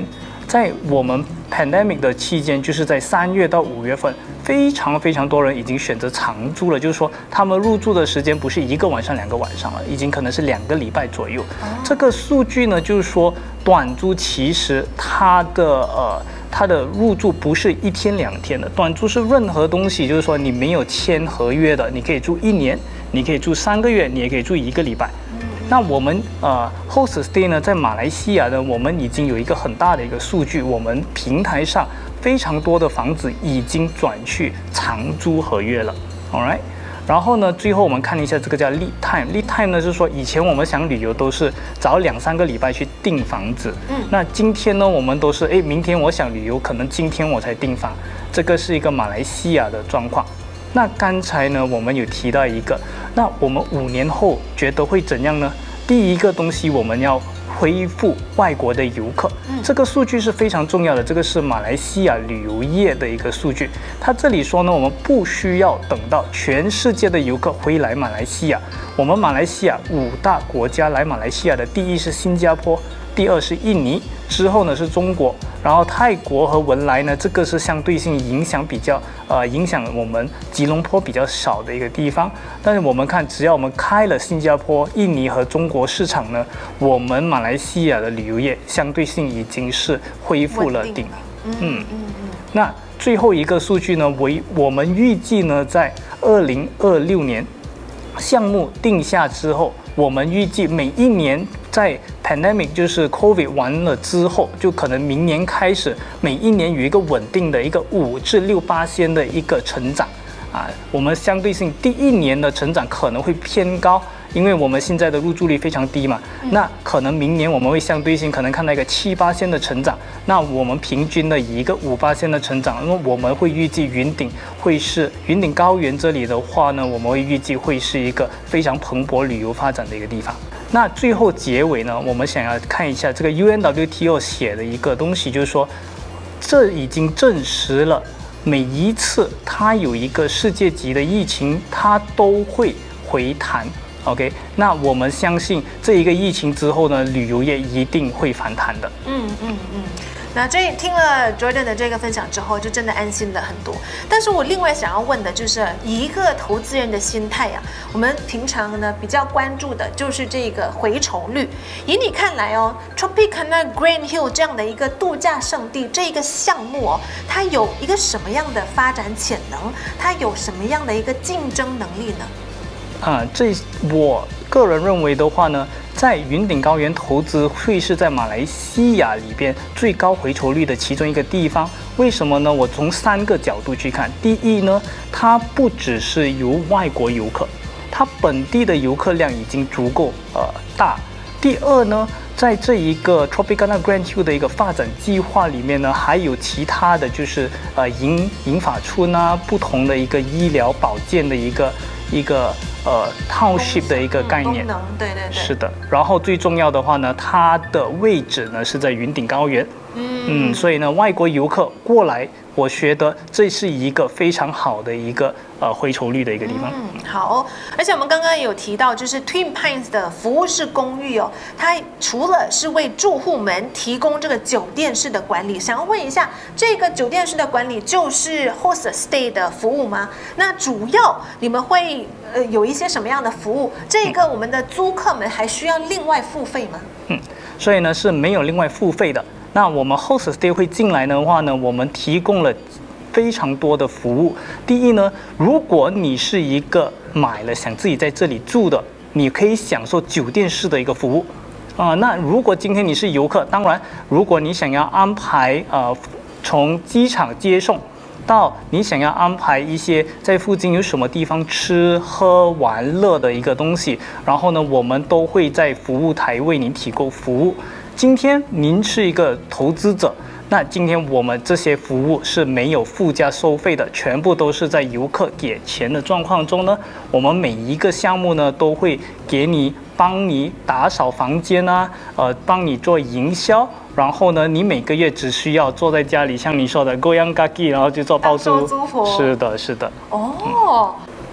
在我们 pandemic 的期间，就是在三月到五月份，非常非常多人已经选择长租了，就是说他们入住的时间不是一个晚上、两个晚上了，已经可能是两个礼拜左右。这个数据呢，就是说短租其实它的呃。它的入住不是一天两天的，短租是任何东西，就是说你没有签合约的，你可以住一年，你可以住三个月，你也可以住一个礼拜。那我们呃 host stay 呢，在马来西亚呢，我们已经有一个很大的一个数据，我们平台上非常多的房子已经转去长租合约了 ，all right。然后呢，最后我们看一下这个叫 lead time。lead time 呢，就是说以前我们想旅游都是早两三个礼拜去订房子。嗯。那今天呢，我们都是哎，明天我想旅游，可能今天我才订房。这个是一个马来西亚的状况。那刚才呢，我们有提到一个，那我们五年后觉得会怎样呢？第一个东西我们要恢复外国的游客，这个数据是非常重要的。这个是马来西亚旅游业的一个数据。它这里说呢，我们不需要等到全世界的游客回来马来西亚。我们马来西亚五大国家来马来西亚的，第一是新加坡，第二是印尼，之后呢是中国，然后泰国和文莱呢，这个是相对性影响比较呃影响我们吉隆坡比较少的一个地方。但是我们看，只要我们开了新加坡、印尼和中国市场呢，我们马来西亚的旅游业相对性已经是恢复了顶。嗯嗯嗯。那最后一个数据呢，为我们预计呢，在二零二六年项目定下之后，我们预计每一年在 pandemic 就是 COVID 完了之后，就可能明年开始，每一年有一个稳定的一个五至六八仙的一个成长啊。我们相对性第一年的成长可能会偏高，因为我们现在的入住率非常低嘛。那可能明年我们会相对性可能看到一个七八仙的成长，那我们平均的以一个五八仙的成长，那么我们会预计云顶会是云顶高原这里的话呢，我们会预计会是一个非常蓬勃旅游发展的一个地方。那最后结尾呢，我们想要看一下这个 U N W T O 写的一个东西，就是说，这已经证实了，每一次它有一个世界级的疫情，它都会回弹。OK， 那我们相信这一个疫情之后呢，旅游业一定会反弹的。嗯嗯嗯。那这听了 Jordan 的这个分享之后，就真的安心了很多。但是我另外想要问的就是，以一个投资人的心态呀、啊，我们平常呢比较关注的就是这个回酬率。以你看来哦 ，Tropicana Grandhill 这样的一个度假胜地，这一个项目哦，它有一个什么样的发展潜能？它有什么样的一个竞争能力呢？ 啊，这我个人认为的话呢，在云顶高原投资会是在马来西亚里边最高回酬率的其中一个地方。为什么呢？我从三个角度去看。第一呢，它不只是有外国游客，它本地的游客量已经足够呃大。第二呢，在这一个 Tropicana Grandhill 的一个发展计划里面呢，还有其他的就是呃银银发村啊，不同的一个医疗保健的一个一个。呃 township 的一个概念， 嗯、对对对， 是的。然后最重要的话呢，它的位置呢是在云顶高原，嗯嗯，所以呢，外国游客过来，我觉得这是一个非常好的一个呃回酬率的一个地方。 嗯，好。而且我们刚刚有提到，就是 Twin Pines 的服务式公寓哦，它除了是为住户们提供这个酒店式的管理，想要问一下，这个酒店式的管理就是 host stay 的服务吗？那主要你们会呃有一些什么样的服务？这个我们的租客们还需要另外付费吗？ 嗯，所以呢是没有另外付费的。那我们 host stay 会进来的话呢，我们提供了非常多的服务。第一呢，如果你是一个买了想自己在这里住的，你可以享受酒店式的一个服务啊、呃。那如果今天你是游客，当然如果你想要安排呃从机场接送，到你想要安排一些在附近有什么地方吃喝玩乐的一个东西，然后呢，我们都会在服务台为您提供服务。今天您是一个投资者，那今天我们这些服务是没有附加收费的，全部都是在游客给钱的状况中呢，我们每一个项目呢都会给你帮你打扫房间啊，呃，帮你做营销。然后呢，你每个月只需要坐在家里，像你说的 goyang kaki， 然后就做包租。 租婆。 是的，是的。 哦。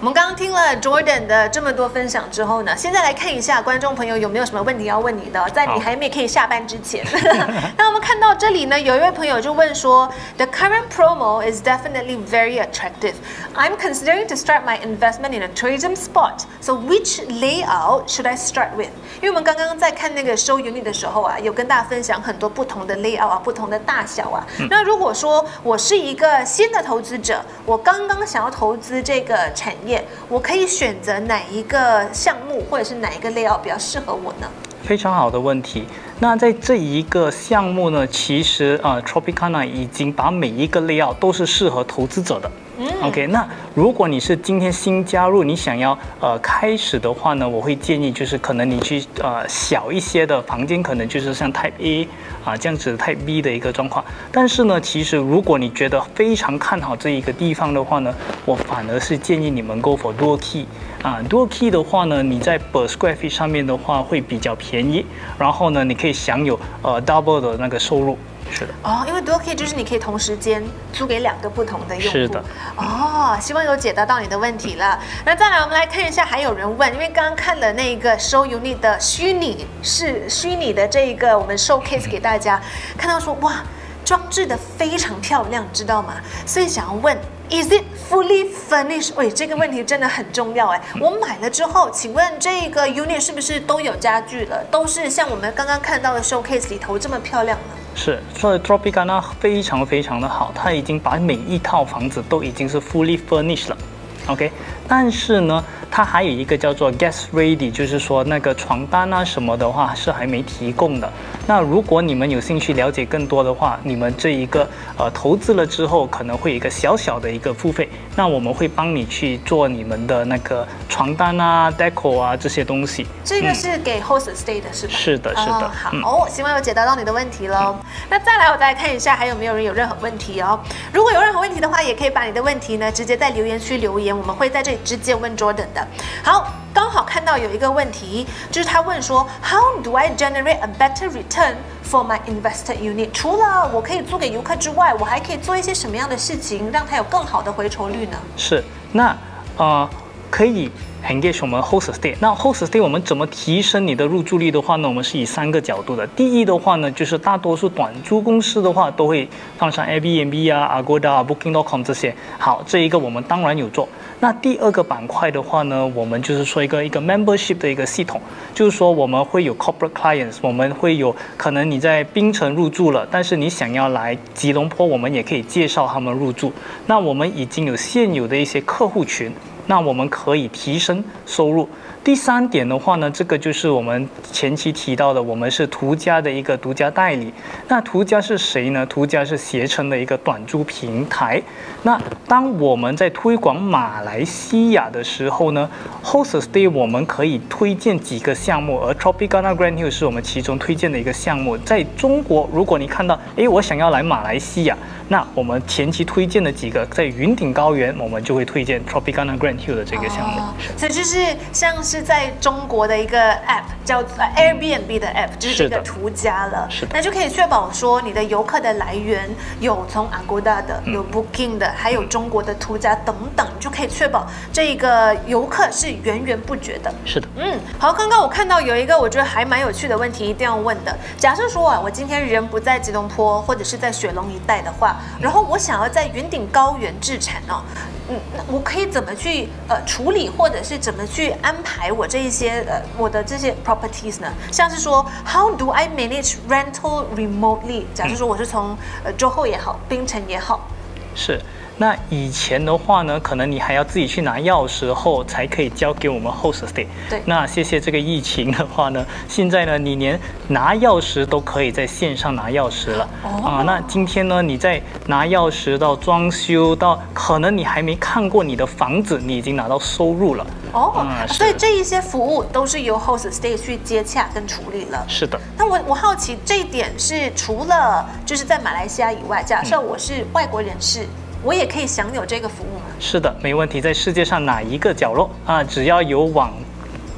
我们刚刚听了 Jordan 的这么多分享之后呢，现在来看一下观众朋友有没有什么问题要问你的，在你还没可以下班之前。那我们看到这里呢，有一位朋友就问说 ，The current promo is definitely very attractive. I'm considering to start my investment in a tourism spot. So which layout should I start with? 因为我们刚刚在看那个 show unit 的时候啊，有跟大家分享很多不同的 layout 啊，不同的大小啊。嗯、那如果说我是一个新的投资者，我刚刚想要投资这个产业。我可以选择哪一个项目，或者是哪一个 layout 比较适合我呢？ 非常好的问题。那在这一个项目呢，其实呃 Tropicana 已经把每一个 layout 都是适合投资者的。嗯、OK， 那如果你是今天新加入，你想要呃开始的话呢，我会建议就是可能你去呃小一些的房间，可能就是像 Type A 啊这样子 Type B 的一个状况。但是呢，其实如果你觉得非常看好这一个地方的话呢，我反而是建议你们 go for dual key 啊 ，dual key 的话呢，你在 per square feet 上面的话会比较便宜，然后呢，你可以享有呃 double 的那个收入。是的哦，因为 dual key 就是你可以同时间租给两个不同的用户。 是的。 哦，希望有解答到你的问题了。那再来，我们来看一下，还有人问，因为刚刚看了那个 show unit 的虚拟是虚拟的这一个我们 showcase 给大家，看到说哇，装置的非常漂亮，知道吗？所以想要问 ，Is it fully furnished？ 喂，这个问题真的很重要哎。我买了之后，请问这个 unit 是不是都有家具了？都是像我们刚刚看到的 showcase 里头这么漂亮呢？ 是，所以 Tropicana 非常非常的好，它已经把每一套房子都已经是 fully furnished 了 ，OK。但是呢，它还有一个叫做 guest ready， 就是说那个床单啊什么的话是还没提供的。那如果你们有兴趣了解更多的话，你们这一个呃投资了之后，可能会有一个小小的一个付费，那我们会帮你去做你们的那个床单啊、deco 啊这些东西。 这个是给 host stay 的是吧？ 是的，是的。 哦、好、嗯，希望有解答到你的问题喽。嗯、那再来，我再来看一下还有没有人有任何问题哦。如果有任何问题的话，也可以把你的问题呢直接在留言区留言，我们会在这里直接问 Jordan 的。好，刚好看到有一个问题，就是他问说 ，How do I generate a better return for my invested unit？ 除了我可以租给游客之外，我还可以做一些什么样的事情，让它有更好的回酬率呢？ 是，那呃可以 engage 我们 host stay。那 host stay 我们怎么提升你的入住率的话呢？我们是以三个角度的。第一的话呢，就是大多数短租公司的话都会放上 Airbnb 啊、Agoda 啊、Booking dot com 这些。好，这一个我们当然有做。那第二个板块的话呢，我们就是说一个一个 membership 的一个系统，就是说我们会有 corporate clients， 我们会有可能你在槟城入住了，但是你想要来吉隆坡，我们也可以介绍他们入住。那我们已经有现有的一些客户群。那我们可以提升收入。第三点的话呢，这个就是我们前期提到的，我们是途家的一个独家代理。那途家是谁呢？途家是携程的一个短租平台。那当我们在推广马来西亚的时候呢 ，Host Stay 我们可以推荐几个项目，而 Tropicana Grandhill 是我们其中推荐的一个项目。在中国，如果你看到，诶，我想要来马来西亚，那我们前期推荐的几个，在云顶高原，我们就会推荐 Tropicana Grandhill 的这个项目。 哦、所以就是像是在中国的一个 app 叫做 Airbnb 的 app， 就是这个途家了。 是的， 那就可以确保说你的游客的来源有从 Agoda 的，有 Booking 的，还有中国的途家等等，就可以确保这个游客是源源不绝的。 是的， 嗯，好，刚刚我看到有一个我觉得还蛮有趣的问题，一定要问的。假设说啊，我今天人不在吉隆坡或者是在雪隆一带的话，然后我想要在云顶高原置产哦。嗯，我可以怎么去呃处理，或者是怎么去安排我这一些呃我的这些 properties 呢？像是说 ，How do I manage rental remotely？ 假设说我是从呃周后也好，槟城也好， 是。那以前的话呢，可能你还要自己去拿钥匙后才可以交给我们 host stay。 对。 那谢谢这个疫情的话呢，现在呢，你连拿钥匙都可以在线上拿钥匙了。哦。啊，那今天呢，你在拿钥匙到装修到，可能你还没看过你的房子，你已经拿到收入了。 哦。嗯、所以这一些服务都是由 host stay 去接洽跟处理了。 是的。 那我我好奇这一点是除了就是在马来西亚以外，假设我是外国人士。嗯，我也可以享有这个服务吗？ 是的，没问题。在世界上哪一个角落啊，只要有网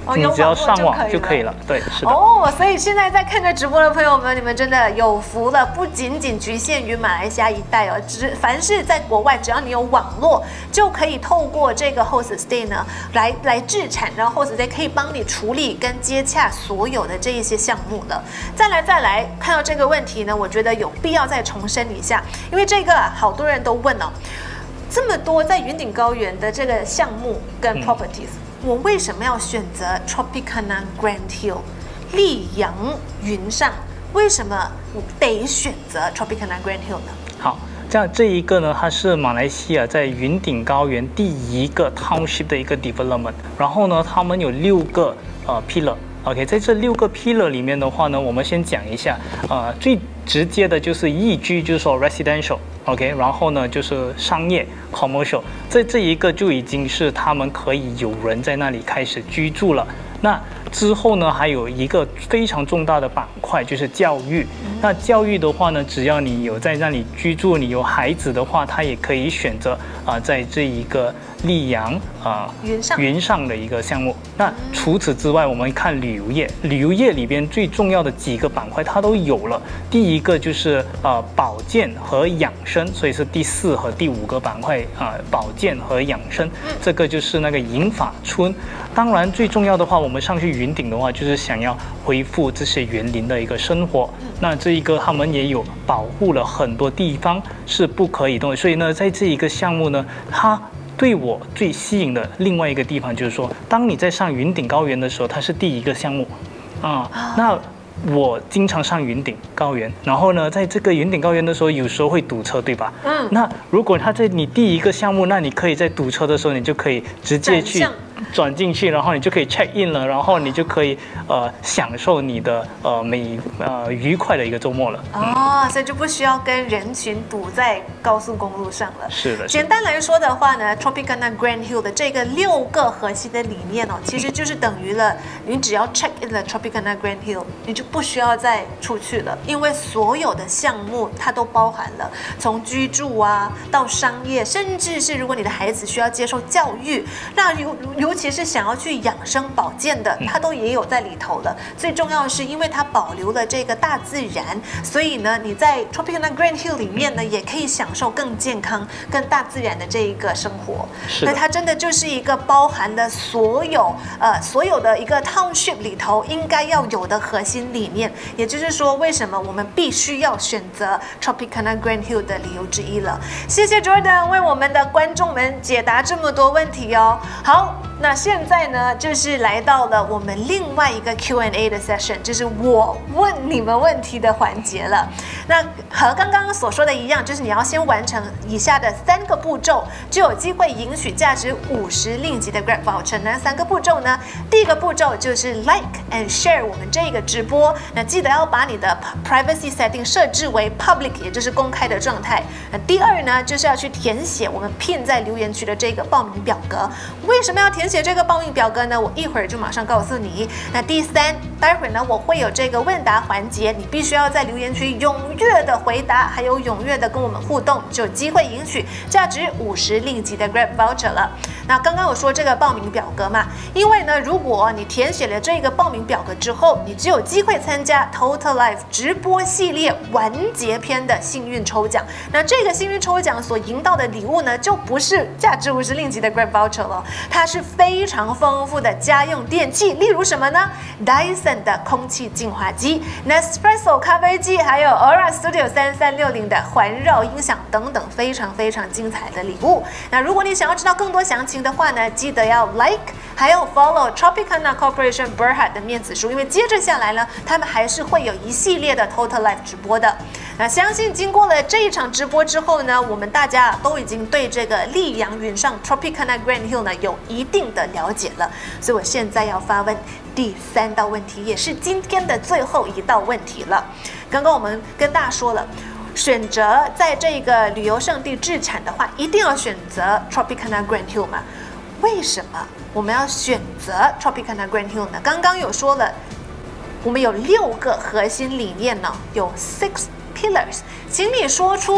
哦、 你只要上网就可以了。 对，是的。 哦，所以现在在看着直播的朋友们，你们真的有福了，不仅仅局限于马来西亚一带哦，只凡是在国外，只要你有网络，就可以透过这个 Host Stay 呢来来置产，然后 Host Stay 可以帮你处理跟接洽所有的这一些项目了。再来再来看到这个问题呢，我觉得有必要再重申一下，因为这个好多人都问哦，这么多在云顶高原的这个项目跟 properties。嗯，我为什么要选择 Tropicana Grandhill 溧阳云上？为什么得选择 Tropicana Grandhill 呢？ 好，这样这一个呢，它是马来西亚在云顶高原第一个 township 的一个 development。然后呢，他们有六个呃 pillar。OK， 在这六个 pillar 里面的话呢，我们先讲一下，呃，最直接的就是易居，就是说 residential。OK， 然后呢就是商业 commercial， 在这一个就已经是他们可以有人在那里开始居住了。那之后呢，还有一个非常重大的板块就是教育。那教育的话呢，只要你有在那里居住，你有孩子的话，他也可以选择啊、呃，在这一个溧阳啊、呃、 云上云上的一个项目。那除此之外，我们看旅游业，旅游业里边最重要的几个板块它都有了。第一个就是呃保健和养生，所以是第四和第五个板块啊、呃，保健和养生，这个就是那个银发村。当然最重要的话，我们上去云顶的话，就是想要恢复这些园林的一个生活。那这一个他们也有保护了很多地方是不可以动的，所以呢，在这一个项目呢，它对我最吸引的另外一个地方就是说，当你在上云顶高原的时候，它是第一个项目啊、嗯。那我经常上云顶高原，然后呢，在这个云顶高原的时候，有时候会堵车，对吧？嗯。那如果它在你第一个项目，那你可以在堵车的时候，你就可以直接去转进去，然后你就可以 check in 了，然后你就可以呃享受你的呃美呃愉快的一个周末了。 哦，所以就不需要跟人群堵在高速公路上了。 是的。 简单来说的话呢 ，Tropicana Grandhill 的这个六个核心的理念哦，其实就是等于了，你只要 check in 了 Tropicana Grandhill， 你就不需要再出去了，因为所有的项目它都包含了，从居住啊到商业，甚至是如果你的孩子需要接受教育，那尤尤其是想要去养生保健的，它都也有在里头了。最重要的是，因为它保留了这个大自然，所以呢，你在 Tropicana Grandhill 里面呢，也可以享受更健康、更大自然的这一个生活。所以它真的就是一个包含了所有呃所有的一个 township 里头应该要有的核心理念。也就是说，为什么我们必须要选择 Tropicana Grandhill 的理由之一了。谢谢 Jordan 为我们的观众们解答这么多问题哦。好，那现在呢，就是来到了我们另外一个 Q and A 的 session， 就是我问你们问题的环节了。那和刚刚所说的一样，就是你要先完成以下的三个步骤，就有机会赢取价值五十令吉的 Grab voucher。那三个步骤呢，第一个步骤就是 like and share 我们这个直播，那记得要把你的 privacy setting 设置为 public， 也就是公开的状态。那第二呢，就是要去填写我们 pin 在留言区的这个报名表格。为什么要填写这个报名表格呢？我一会儿就马上告诉你。那第三，待会儿呢，我会有这个问答环节，你必须要在留言区踊跃的回答，还有踊跃的跟我们互动，就有机会赢取价值五十令吉的 Grab voucher 了。那刚刚我说这个报名表格嘛，因为呢，如果你填写了这个报名表格之后，你只有机会参加 Total Life 直播系列完结篇的幸运抽奖。那这个幸运抽奖所赢到的礼物呢，就不是价值五十令吉的 Grab voucher 了，它是非常丰富的家用电器，例如什么呢 ？Dyson 的空气净化机、Nespresso 咖啡机，还有 Aura Studio 三三六零的环绕音响等等，非常非常精彩的礼物。那如果你想要知道更多详情的话呢，记得要 like 还有 follow Tropicana Corporation Berhad 的面子书，因为接着下来呢，他们还是会有一系列的 Total Life 直播的。那相信经过了这一场直播之后呢，我们大家都已经对这个溧阳云上 Tropicana Grandhill 呢有一定的了解了，所以我现在要发问第三道问题，也是今天的最后一道问题了。刚刚我们跟大家说了，选择在这个旅游胜地置产的话，一定要选择 Tropicana Grandhill 嘛？为什么我们要选择 Tropicana Grandhill 呢？刚刚有说了，我们有六个核心理念呢，有 six pillars， 请你说出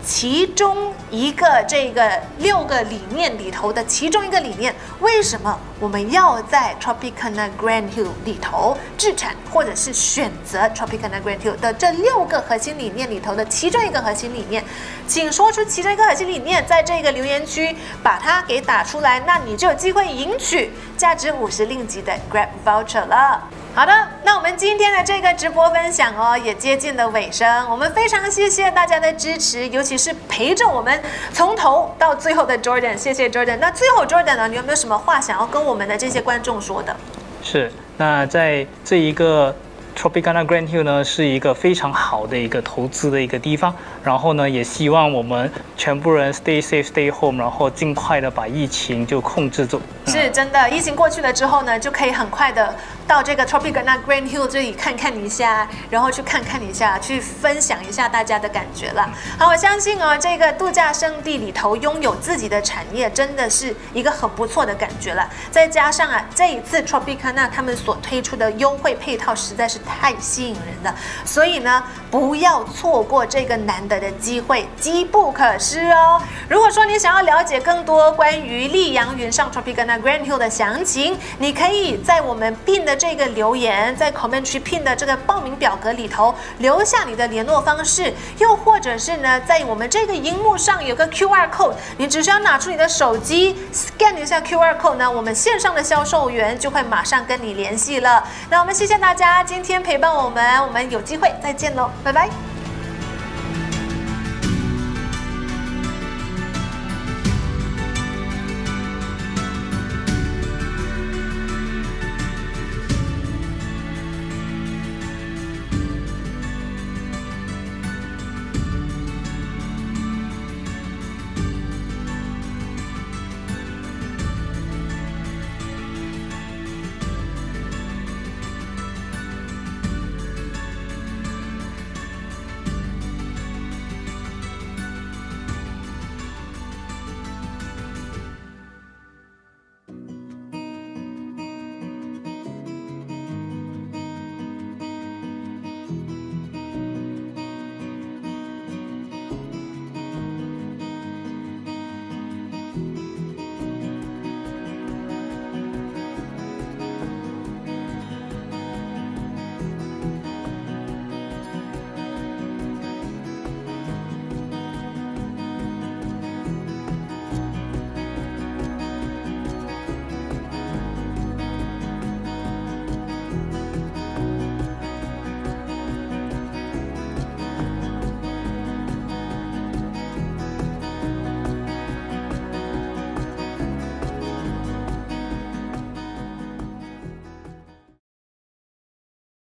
其中一个这个六个理念里头的其中一个理念，为什么我们要在 Tropicana Grandhill 里头置产，或者是选择 Tropicana Grandhill 的这六个核心理念里头的其中一个核心理念，请说出其中一个核心理念，在这个留言区把它给打出来，那你就有机会赢取价值五十令吉的 Grab Voucher 了。好的，那我们今天的这个直播分享哦，也接近了尾声。我们非常谢谢大家的支持，尤其是陪着我们从头到最后的 Jordan， 谢谢 Jordan。那最后 Jordan 呢，你有没有什么话想要跟我们的这些观众说的？ 是，那在这一个 Tropicana Grandhill 呢，是一个非常好的一个投资的一个地方。然后呢，也希望我们全部人 stay safe, stay home， 然后尽快的把疫情就控制住。 是真的，疫情过去了之后呢，就可以很快的到这个 Tropicana Grandhill 这里看看一下，然后去看看一下，去分享一下大家的感觉了。好，我相信哦，这个度假胜地里头拥有自己的产业，真的是一个很不错的感觉了。再加上啊，这一次 Tropicana 他们所推出的优惠配套实在是太吸引人了，所以呢，不要错过这个难得的机会，机不可失哦。如果说你想要了解更多关于溧阳云上 Tropicana Grandhill 的详情，你可以在我们 pin 的这个留言，在 comment 区 pin 的这个报名表格里头留下你的联络方式，又或者是呢，在我们这个荧幕上有个 Q R code， 你只需要拿出你的手机 scan 一下 Q R code 呢，我们线上的销售员就会马上跟你联系了。那我们谢谢大家今天陪伴我们，我们有机会再见喽，拜拜。